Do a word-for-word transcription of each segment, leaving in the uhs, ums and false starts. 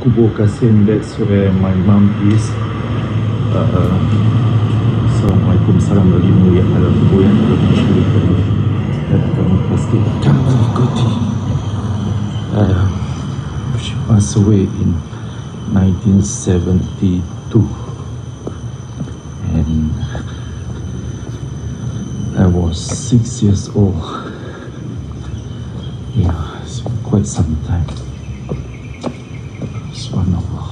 kubur Kasim. That's where my mom is. uh, Assalamualaikum, salam bagi mulia dalam kubur yang telah disyurikan, dan kamu pasti akan mengikuti. uh, She passed away in nineteen seventy-two, and I was six years old. Yeah, it's been quite some time. Subhanallah.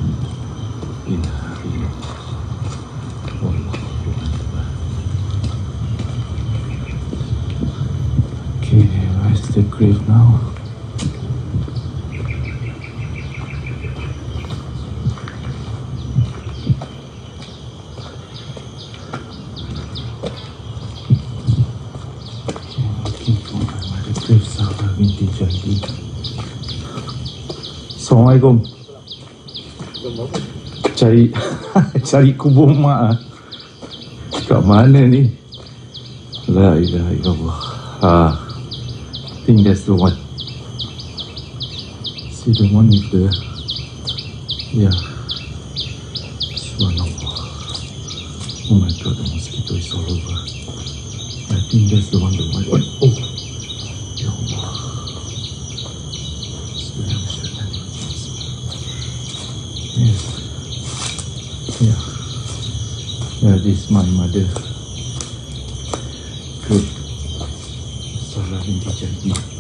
Okay, where's the grave now? Assalamualaikum. Cari cari kubur mak ah. Kat mana ni? La ilaha illallah. Ah, I think that's the one. See the one with the, yeah. Subhanallah. Oh my god, the mosquito is all over. I think that's the one, the white one. Oh, ya Allah. Yes. Yeah. Yeah, this is my mother. Good. Salah binti Jadi.